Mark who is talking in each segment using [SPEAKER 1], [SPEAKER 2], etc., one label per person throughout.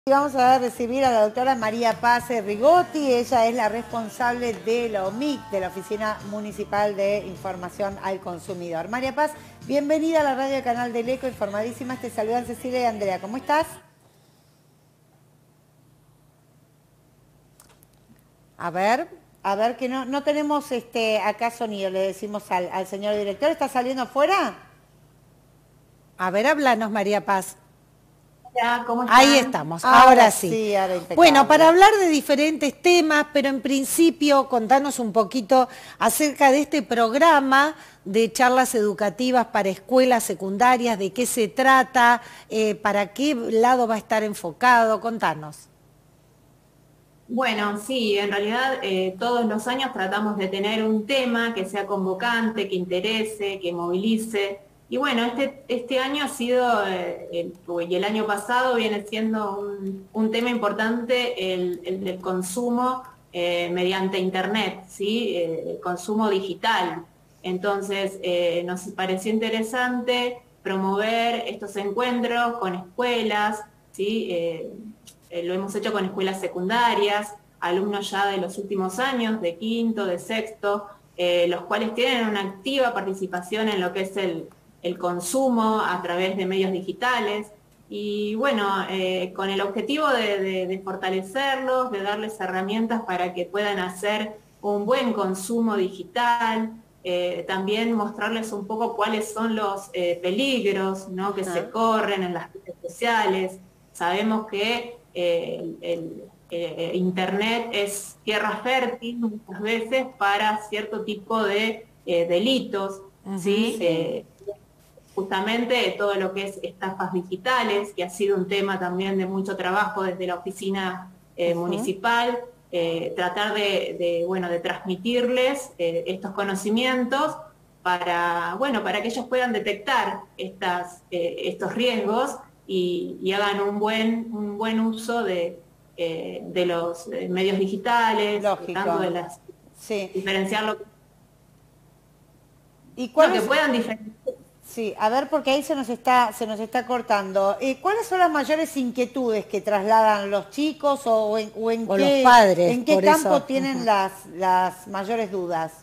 [SPEAKER 1] Vamos a recibir a la doctora María Paz Rigotti. Ella es la responsable de la OMIC, de la Oficina Municipal de Información al Consumidor. María Paz, bienvenida a la radio del Canal del Eco, informadísimas. Te saludan Cecilia y Andrea. ¿Cómo estás? A ver que no tenemos acá sonido, le decimos al señor director. ¿Está saliendo afuera?
[SPEAKER 2] A ver, háblanos, María Paz.
[SPEAKER 3] Hola, ¿cómo están?
[SPEAKER 2] Ahí estamos, ahora sí.
[SPEAKER 1] Ahora impecable.
[SPEAKER 2] Bueno, para hablar de diferentes temas, pero en principio contanos un poquito acerca de este programa de charlas educativas para escuelas secundarias, de qué se trata, para qué lado va a estar enfocado, contanos.
[SPEAKER 3] Bueno, sí, en realidad todos los años tratamos de tener un tema que sea convocante, que interese, que movilice. Y bueno, este año ha sido, y el año pasado viene siendo un tema importante el del consumo mediante Internet, ¿sí? El consumo digital. Entonces, nos pareció interesante promover estos encuentros con escuelas, ¿sí? Lo hemos hecho con escuelas secundarias, alumnos ya de los últimos años, de quinto, de sexto, los cuales tienen una activa participación en lo que es el consumo a través de medios digitales. Y bueno, con el objetivo de fortalecerlos, de darles herramientas para que puedan hacer un buen consumo digital, también mostrarles un poco cuáles son los peligros, ¿no?, que se corren en las redes sociales. Sabemos que Internet es tierra fértil muchas veces para cierto tipo de delitos, ¿sí? Justamente todo lo que es estafas digitales, que ha sido un tema también de mucho trabajo desde la oficina municipal, tratar de transmitirles estos conocimientos para que ellos puedan detectar estos riesgos y hagan un buen uso de los medios digitales,
[SPEAKER 1] lógico,
[SPEAKER 3] tanto de las diferenciarlo,
[SPEAKER 1] ¿Y
[SPEAKER 3] que
[SPEAKER 1] cuáles
[SPEAKER 3] puedan diferenciar.
[SPEAKER 1] Sí, a ver, porque ahí se nos está cortando. ¿Cuáles son las mayores inquietudes que trasladan los chicos o en
[SPEAKER 2] O
[SPEAKER 1] qué,
[SPEAKER 2] los padres,
[SPEAKER 1] en qué
[SPEAKER 2] por
[SPEAKER 1] campo
[SPEAKER 2] eso.
[SPEAKER 1] tienen las mayores dudas?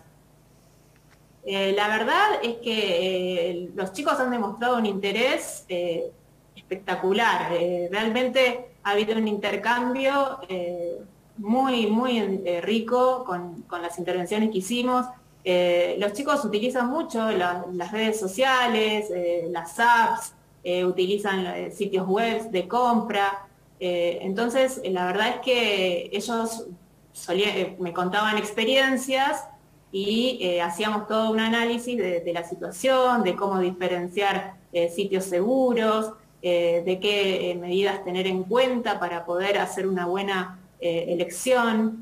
[SPEAKER 3] La verdad es que los chicos han demostrado un interés espectacular. Realmente ha habido un intercambio muy rico con las intervenciones que hicimos. Los chicos utilizan mucho las redes sociales, las apps, utilizan sitios web de compra. Entonces, la verdad es que ellos me contaban experiencias y hacíamos todo un análisis de la situación, de cómo diferenciar sitios seguros, de qué medidas tener en cuenta para poder hacer una buena elección.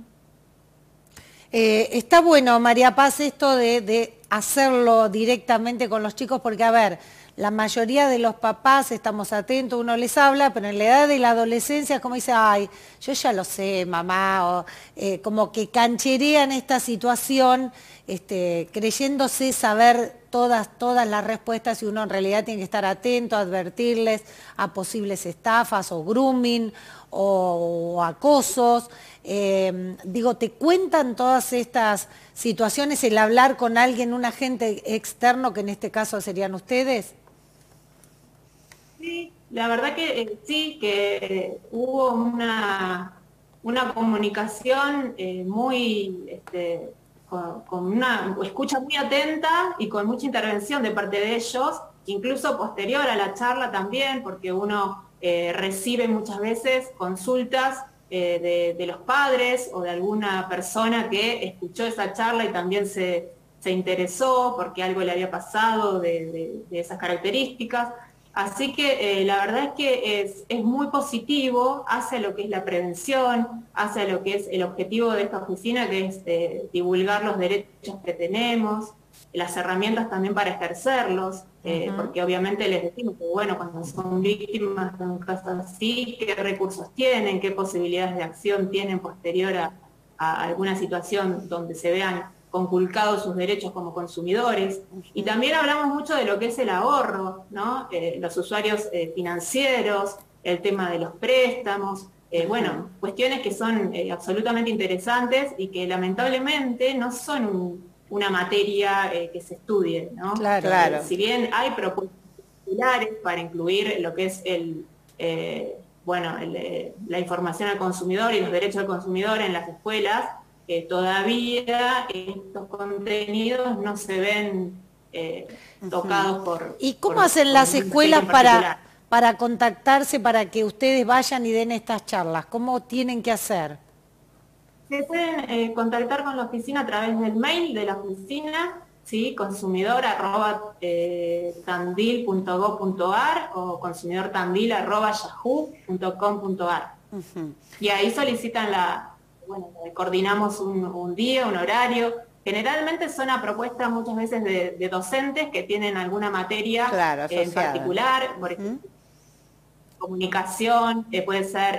[SPEAKER 2] Está bueno, María Paz, esto de hacerlo directamente con los chicos, porque a ver, la mayoría de los papás estamos atentos, uno les habla, pero en la edad de la adolescencia es como dice, ay, yo ya lo sé, mamá, o como que cancherean esta situación, creyéndose saber todas las respuestas y uno en realidad tiene que estar atento, advertirles a posibles estafas o grooming o acosos. Digo, ¿te cuentan todas estas situaciones el hablar con alguien, un agente externo, que en este caso serían ustedes?
[SPEAKER 3] Sí, la verdad que sí, que hubo una comunicación con una escucha muy atenta y con mucha intervención de parte de ellos, incluso posterior a la charla también, porque uno recibe muchas veces consultas de los padres o de alguna persona que escuchó esa charla y también se interesó porque algo le había pasado de esas características. Así que la verdad es que es muy positivo hacia lo que es la prevención, hacia lo que es el objetivo de esta oficina, que es divulgar los derechos que tenemos, las herramientas también para ejercerlos, porque obviamente les decimos que bueno, cuando son víctimas de un caso así, qué recursos tienen, qué posibilidades de acción tienen posterior a alguna situación donde se vean conculcados sus derechos como consumidores. Y también hablamos mucho de lo que es el ahorro, ¿no? Los usuarios financieros, el tema de los préstamos, bueno, cuestiones que son absolutamente interesantes y que lamentablemente no son una materia que se estudie, ¿no?
[SPEAKER 1] Claro, claro.
[SPEAKER 3] Si bien hay propuestas populares para incluir lo que es la información al consumidor y los derechos del consumidor en las escuelas, todavía estos contenidos no se ven tocados por...
[SPEAKER 2] ¿Y cómo
[SPEAKER 3] por-
[SPEAKER 2] hacen
[SPEAKER 3] por
[SPEAKER 2] las
[SPEAKER 3] ningún
[SPEAKER 2] escuelas
[SPEAKER 3] sector en particular.
[SPEAKER 2] para contactarse, para que ustedes vayan y den estas charlas? ¿Cómo tienen que hacer?
[SPEAKER 3] Se pueden contactar con la oficina a través del mail de la oficina, ¿sí? consumidor@tandil.gov.ar o consumidortandil@yahoo.com.ar. Y ahí solicitan coordinamos un día, un horario. Generalmente son a propuesta muchas veces de docentes que tienen alguna materia en particular, por ejemplo, comunicación, puede ser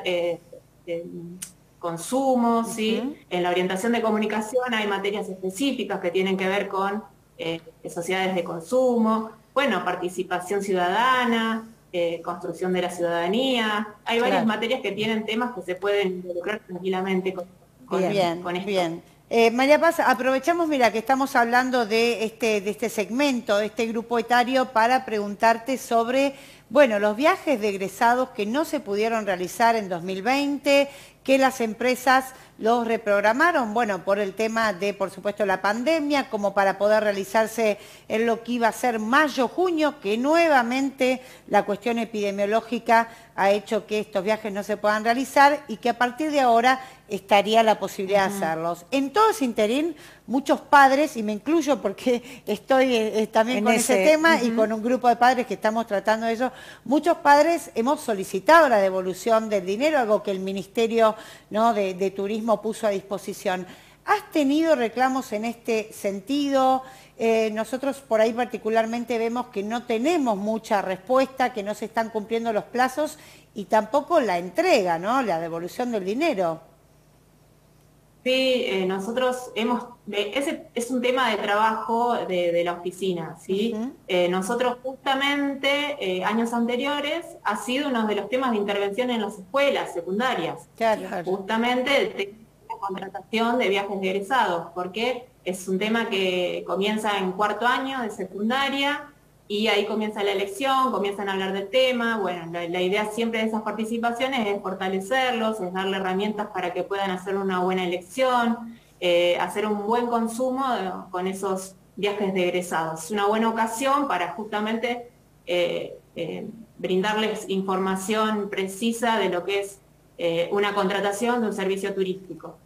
[SPEAKER 3] consumo, ¿sí? En la orientación de comunicación hay materias específicas que tienen que ver con sociedades de consumo, bueno, participación ciudadana, construcción de la ciudadanía. Hay varias materias que tienen temas que se pueden involucrar tranquilamente con esto.
[SPEAKER 1] Bien. María Paz, aprovechamos, mira, que estamos hablando de este segmento, de este grupo etario, para preguntarte sobre, bueno, los viajes de egresados que no se pudieron realizar en 2020, que las empresas los reprogramaron, bueno, por el tema de, por supuesto, la pandemia, como para poder realizarse en lo que iba a ser mayo, junio, que nuevamente la cuestión epidemiológica ha hecho que estos viajes no se puedan realizar y que a partir de ahora estaría la posibilidad de hacerlos. En todo ese interín, muchos padres, y me incluyo porque estoy también con ese tema y con un grupo de padres que estamos tratando de eso, muchos padres hemos solicitado la devolución del dinero, algo que el Ministerio, ¿no?, de Turismo puso a disposición. ¿Has tenido reclamos en este sentido? Nosotros por ahí particularmente vemos que no tenemos mucha respuesta, que no se están cumpliendo los plazos y tampoco la entrega, ¿no?, la devolución del dinero.
[SPEAKER 3] Sí, nosotros ese es un tema de trabajo de la oficina, ¿sí? Nosotros justamente, años anteriores, ha sido uno de los temas de intervención en las escuelas secundarias.
[SPEAKER 1] Claro.
[SPEAKER 3] Justamente el tema de la contratación de viajes de egresados, porque es un tema que comienza en cuarto año de secundaria, y ahí comienza la elección, comienzan a hablar del tema. Bueno, la idea siempre de esas participaciones es fortalecerlos, es darle herramientas para que puedan hacer una buena elección, hacer un buen consumo con esos viajes de egresados. Es una buena ocasión para justamente brindarles información precisa de lo que es una contratación de un servicio turístico.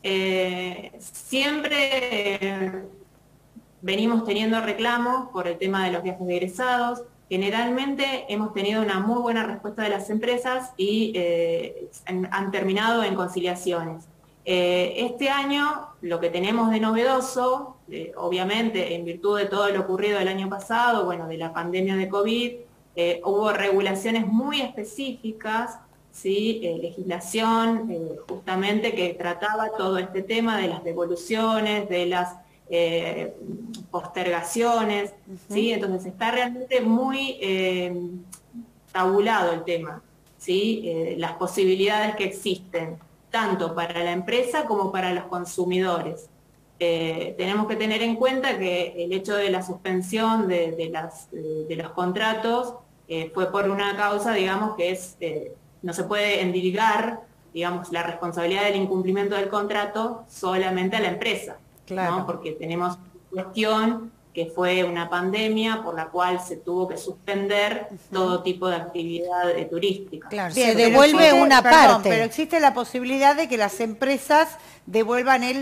[SPEAKER 3] Siempre venimos teniendo reclamos por el tema de los viajes de egresados. Generalmente hemos tenido una muy buena respuesta de las empresas y han terminado en conciliaciones. Este año lo que tenemos de novedoso, obviamente en virtud de todo lo ocurrido el año pasado, bueno, de la pandemia de COVID, hubo regulaciones muy específicas, ¿sí? Legislación justamente que trataba todo este tema de las devoluciones, de las postergaciones, ¿sí? Entonces está realmente muy tabulado el tema, ¿sí? Las posibilidades que existen, tanto para la empresa como para los consumidores. Tenemos que tener en cuenta que el hecho de la suspensión de los contratos fue por una causa, digamos, que es no se puede endilgar, digamos, la responsabilidad del incumplimiento del contrato solamente a la empresa. Claro. ¿No? Porque tenemos cuestión que fue una pandemia por la cual se tuvo que suspender todo tipo de actividad turística.
[SPEAKER 2] Claro, se devuelve una parte.
[SPEAKER 1] Pero existe la posibilidad de que las empresas devuelvan el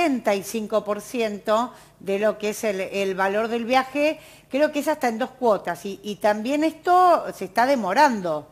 [SPEAKER 1] 75% de lo que es el valor del viaje, creo que es hasta en 2 cuotas, y también esto se está demorando.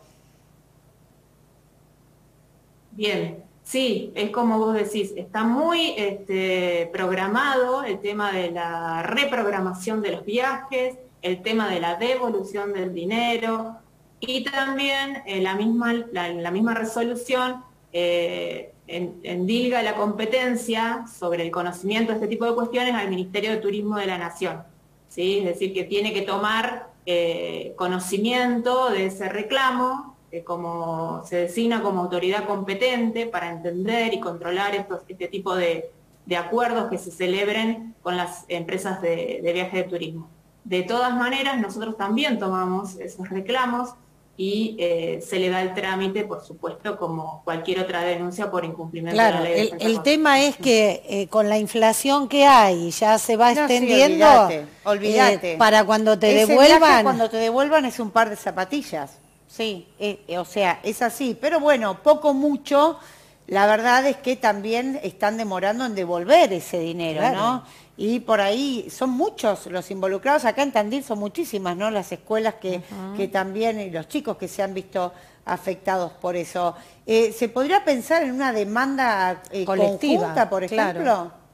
[SPEAKER 3] Bien. Sí, es como vos decís, está muy programado el tema de la reprogramación de los viajes, el tema de la devolución del dinero, y también la misma resolución endilga la competencia sobre el conocimiento de este tipo de cuestiones al Ministerio de Turismo de la Nación, ¿sí? Es decir, que tiene que tomar conocimiento de ese reclamo, como se designa como autoridad competente para entender y controlar este tipo de acuerdos que se celebren con las empresas de viaje de turismo. De todas maneras, nosotros también tomamos esos reclamos y se le da el trámite, por supuesto, como cualquier otra denuncia por incumplimiento de la ley de defensa
[SPEAKER 2] el tema es que con la inflación que hay, ya se va extendiendo,
[SPEAKER 1] olvídate.
[SPEAKER 2] Para cuando te
[SPEAKER 1] Ese
[SPEAKER 2] devuelvan...
[SPEAKER 1] viaje, cuando te devuelvan es un par de zapatillas, sí, o sea, es así, pero bueno, poco mucho, la verdad es que también están demorando en devolver ese dinero,
[SPEAKER 2] Claro.
[SPEAKER 1] ¿no? Y por ahí son muchos los involucrados, acá en Tandil son muchísimas, ¿no? Las escuelas que también, y los chicos que se han visto afectados por eso. ¿Se podría pensar en una demanda
[SPEAKER 2] Colectiva,
[SPEAKER 1] conjunta, por ejemplo?
[SPEAKER 2] claro.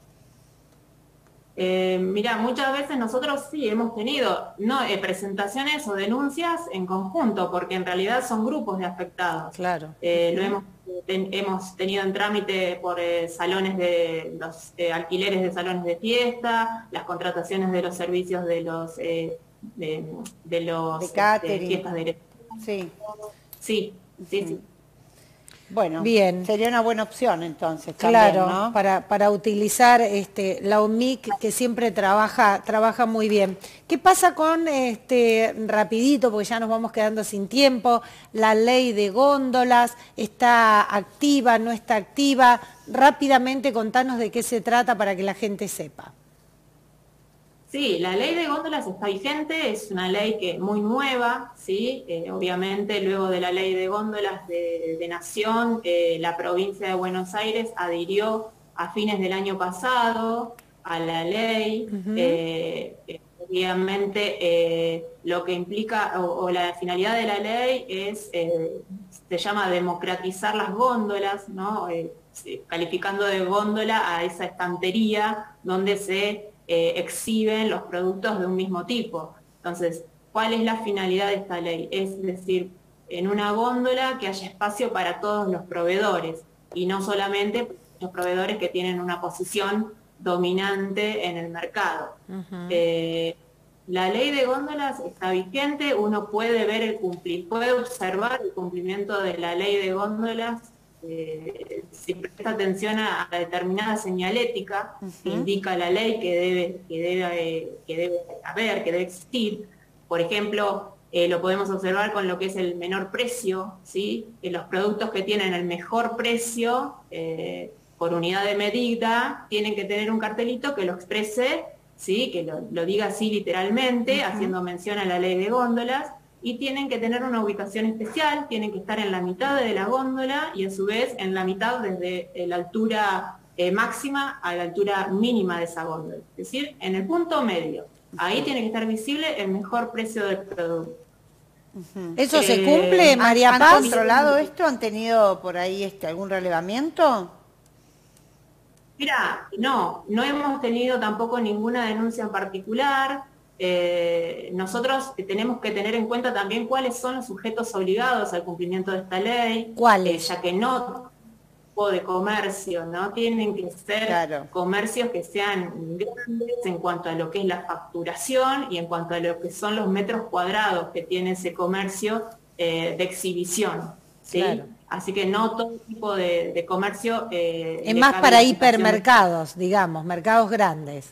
[SPEAKER 3] Mira, muchas veces nosotros sí hemos tenido presentaciones o denuncias en conjunto, porque en realidad son grupos de afectados.
[SPEAKER 2] Claro.
[SPEAKER 3] Hemos tenido en trámite por salones de los alquileres de salones de fiesta, las contrataciones de los servicios de los
[SPEAKER 1] De catering.
[SPEAKER 3] fiestas de
[SPEAKER 1] Sí.
[SPEAKER 3] Sí, sí, sí.
[SPEAKER 1] Bueno,
[SPEAKER 2] Bien.
[SPEAKER 1] sería una buena opción entonces también,
[SPEAKER 2] Claro,
[SPEAKER 1] ¿no?
[SPEAKER 2] para utilizar la OMIC, que siempre trabaja muy bien. ¿Qué pasa con, rapidito, porque ya nos vamos quedando sin tiempo, la ley de góndolas? ¿Está activa, no está activa? Rápidamente contanos de qué se trata para que la gente sepa.
[SPEAKER 3] Sí, la ley de góndolas está vigente, es una ley que es muy nueva, ¿sí? Obviamente luego de la ley de góndolas de Nación, la provincia de Buenos Aires adhirió a fines del año pasado a la ley. Obviamente lo que implica, o la finalidad de la ley es, se llama democratizar las góndolas, ¿no? Calificando de góndola a esa estantería donde se exhiben los productos de un mismo tipo. Entonces, ¿cuál es la finalidad de esta ley? Es decir, en una góndola que haya espacio para todos los proveedores y no solamente los proveedores que tienen una posición dominante en el mercado. La ley de góndolas está vigente, uno puede ver puede observar el cumplimiento de la ley de góndolas si presta atención a la determinada señalética que indica la ley que debe existir. Por ejemplo, lo podemos observar con lo que es el menor precio, ¿sí? Los productos que tienen el mejor precio por unidad de medida tienen que tener un cartelito que lo exprese, ¿sí? Que lo diga así literalmente, haciendo mención a la ley de góndolas. Y tienen que tener una ubicación especial, tienen que estar en la mitad de la góndola y a su vez en la mitad desde la altura máxima a la altura mínima de esa góndola. Es decir, en el punto medio. Ahí tiene que estar visible el mejor precio del producto.
[SPEAKER 2] ¿Eso se cumple, María
[SPEAKER 1] ¿Han
[SPEAKER 2] Paz?
[SPEAKER 1] controlado esto? ¿Han tenido por ahí algún relevamiento?
[SPEAKER 3] Mira, no hemos tenido tampoco ninguna denuncia en particular. Nosotros tenemos que tener en cuenta también cuáles son los sujetos obligados al cumplimiento de esta ley.
[SPEAKER 2] ¿Cuáles?
[SPEAKER 3] Ya que no tipo de comercio, ¿no? Tienen que ser comercios que sean grandes en cuanto a lo que es la facturación y en cuanto a lo que son los metros cuadrados que tiene ese comercio de exhibición, ¿sí?
[SPEAKER 2] Claro.
[SPEAKER 3] Así que no todo tipo de comercio...
[SPEAKER 2] es más para hipermercados, digamos, mercados grandes.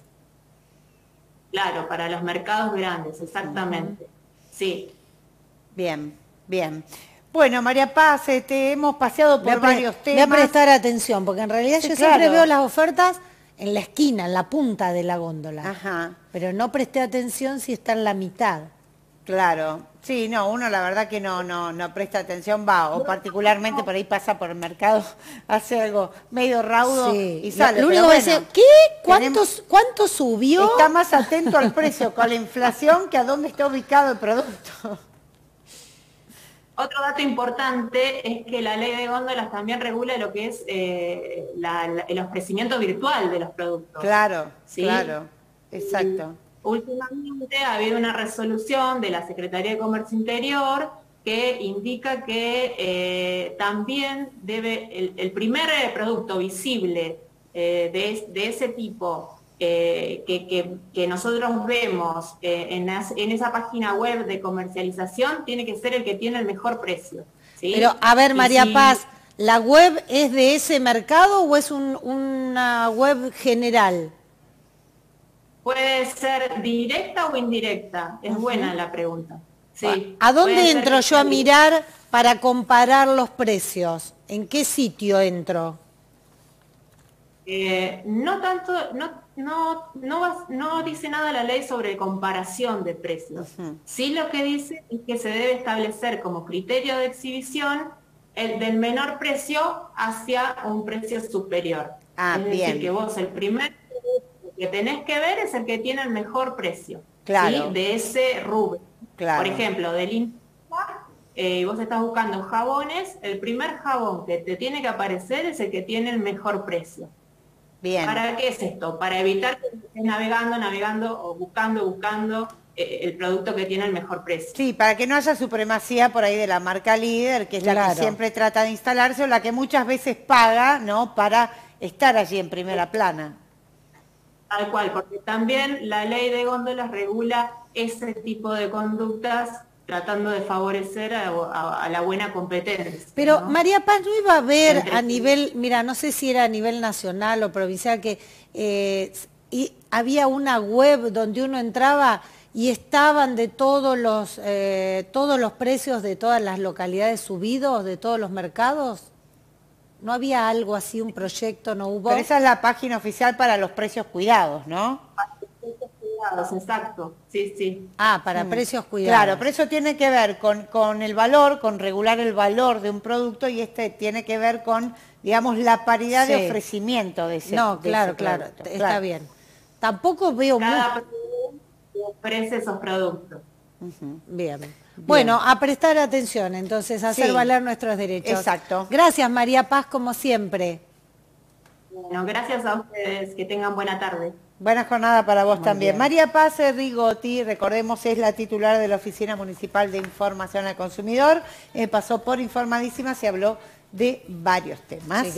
[SPEAKER 3] Claro, para los mercados grandes, exactamente. Sí.
[SPEAKER 1] Bien, bien. Bueno, María Paz, te hemos paseado por varios temas.
[SPEAKER 2] Voy a prestar atención, porque en realidad yo siempre veo las ofertas en la esquina, en la punta de la góndola.
[SPEAKER 1] Ajá.
[SPEAKER 2] Pero no presté atención si está en la mitad.
[SPEAKER 1] Claro. Sí, no, uno la verdad que no presta atención, o particularmente por ahí pasa por el mercado, hace algo medio raudo y sale.
[SPEAKER 2] Lo único que dice, ¿qué? ¿Cuánto subió?
[SPEAKER 1] Está más atento al precio con la inflación que a dónde está ubicado el producto.
[SPEAKER 3] Otro dato importante es que la ley de góndolas también regula lo que es el ofrecimiento virtual de los productos.
[SPEAKER 1] Claro,
[SPEAKER 3] ¿sí?
[SPEAKER 1] Claro, exacto.
[SPEAKER 3] Últimamente ha habido una resolución de la Secretaría de Comercio Interior que indica que también debe el primer producto visible de ese tipo que nosotros vemos en esa página web de comercialización tiene que ser el que tiene el mejor precio. ¿sí?
[SPEAKER 2] Pero, a ver,
[SPEAKER 3] Y
[SPEAKER 2] María
[SPEAKER 3] si-
[SPEAKER 2] Paz, ¿la web es de ese mercado o es una web general?
[SPEAKER 3] Puede ser directa o indirecta, es buena la pregunta. Sí,
[SPEAKER 2] ¿A
[SPEAKER 3] puede
[SPEAKER 2] dónde
[SPEAKER 3] ser
[SPEAKER 2] entro
[SPEAKER 3] que
[SPEAKER 2] yo a
[SPEAKER 3] sea
[SPEAKER 2] mirar para comparar los precios? ¿En qué sitio entro?
[SPEAKER 3] no tanto, no dice nada la ley sobre comparación de precios. Sí, lo que dice es que se debe establecer como criterio de exhibición el del menor precio hacia un precio superior.
[SPEAKER 1] Ah,
[SPEAKER 3] Es decir,
[SPEAKER 1] bien.
[SPEAKER 3] que vos el primer producto que tenés que ver es el que tiene el mejor precio,
[SPEAKER 1] Claro.
[SPEAKER 3] ¿sí? De ese rubro.
[SPEAKER 1] Claro.
[SPEAKER 3] Por ejemplo, de limpieza, vos estás buscando jabones, el primer jabón que te tiene que aparecer es el que tiene el mejor precio.
[SPEAKER 1] Bien.
[SPEAKER 3] ¿Para qué es esto? Para evitar que estés navegando o buscando el producto que tiene el mejor precio.
[SPEAKER 1] Sí, para que no haya supremacía por ahí de la marca líder, que es la que
[SPEAKER 2] Claro.
[SPEAKER 1] siempre trata de instalarse o la que muchas veces paga, ¿no? Para estar allí en primera plana.
[SPEAKER 3] Tal cual, porque también la ley de góndolas regula ese tipo de conductas tratando de favorecer a la buena competencia.
[SPEAKER 2] Pero
[SPEAKER 3] ¿no?
[SPEAKER 2] María Paz, ¿no iba a haber
[SPEAKER 3] Entre-
[SPEAKER 2] a nivel, mira, no sé si era a nivel nacional o provincial, que y había una web donde uno entraba y estaban de todos los precios de todas las localidades subidos, de todos los mercados? ¿No había algo así, un proyecto, no hubo?
[SPEAKER 1] Pero esa es la página oficial para los precios cuidados, ¿no?
[SPEAKER 3] Exacto, sí, sí.
[SPEAKER 2] Ah, para precios cuidados.
[SPEAKER 1] Claro, pero eso tiene que ver con el valor, con regular el valor de un producto y este tiene que ver con, digamos, la paridad
[SPEAKER 2] Sí.
[SPEAKER 1] de ofrecimiento de ese
[SPEAKER 2] No,
[SPEAKER 1] de
[SPEAKER 2] claro,
[SPEAKER 1] ese
[SPEAKER 2] claro,
[SPEAKER 1] producto.
[SPEAKER 2] está
[SPEAKER 1] Claro.
[SPEAKER 2] bien. Tampoco veo
[SPEAKER 3] Cada producto ofrece esos productos.
[SPEAKER 2] Bien. Bueno, a prestar atención, entonces, a hacer
[SPEAKER 1] Sí.
[SPEAKER 2] valer nuestros derechos.
[SPEAKER 1] Exacto.
[SPEAKER 2] Gracias, María Paz, como siempre.
[SPEAKER 3] Bueno, gracias a ustedes, que tengan buena tarde.
[SPEAKER 1] Buena jornada para vos también.
[SPEAKER 2] bien.
[SPEAKER 1] María Paz Rigotti, recordemos, es la titular de la Oficina Municipal de Información al Consumidor. Pasó por Informadísima, se habló de varios temas.
[SPEAKER 2] Sí.